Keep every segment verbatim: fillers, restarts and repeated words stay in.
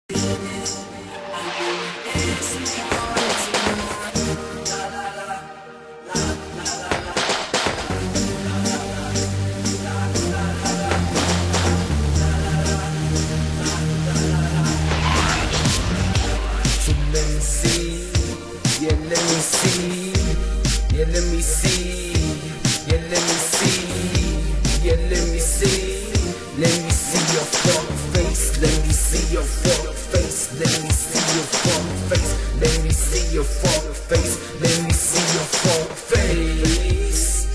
Yeah, let me see. Yeah, let me see. Yeah, let me see. Yeah, let me see. Let me see your fuck face. Let me see your fuck face. Let me see your fuck face. Let me see your fuck face. Let me see your fuck face.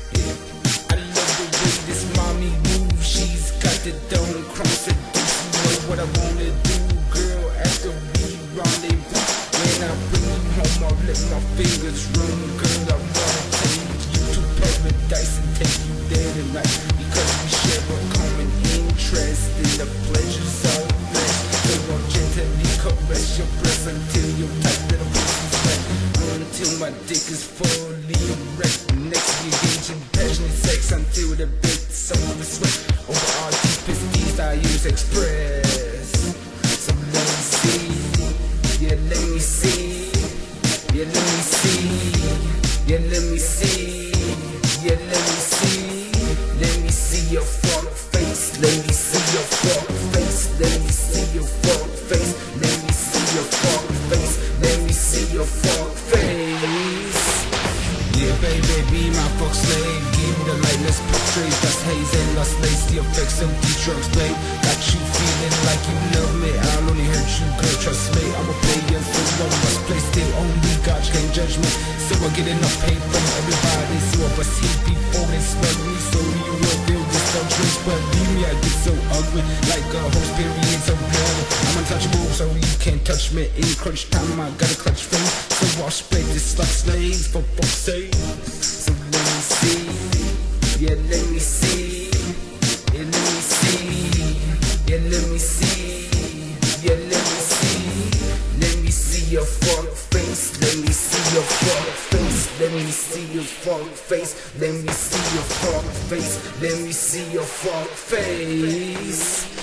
I love the way this mommy moves. She's got the dome cross it. You know what I wanna do, girl. After we rendezvous. When I bring you home, I'll let my fingers run, girl. I wanna take you to paradise and take you there tonight, because we share a common interest in the pleasures of flesh. So I'll gently caress your breast until your tight little pussy's wet, until my dick is fully erect. Next we engage in passionate sex until the bits of the sweat. Over our deepest needs I use express. So let me see. Yeah, let me see. Yeah, let me see. Yeah, let me see. Yeah, let me see. Let me see your fuck face. Let me see your fuck face. Let me see your fuck face. Let me see your fuck face. Let me see your fuck face. Yeah, baby, be my fuck slave. Give me the light, let's portray. That's haze and lost lace. The effects of these drugs, babe. Got you feeling like you love me. I'll only hurt you, girl, trust me. I'm a player, so I must play still. Only God can judge me. So I get enough pay from everybody. So I must hit before they smell me. So you will feel this some trace. But leave me, I get so ugly. Like a whole period, so bloody. I'm untouchable, so you can't touch me. In crunch time, I got a clutch face. So I'll spread this slut slaves for fuck's sake. So let me see. Yeah, let me see. Yeah, let me see. Yeah, let me see. Yeah, let me see. Let me see your fuck face. Let me see your fuck face. Let me see your fuck face. Let me see your fuck face. Let me see your fuck face.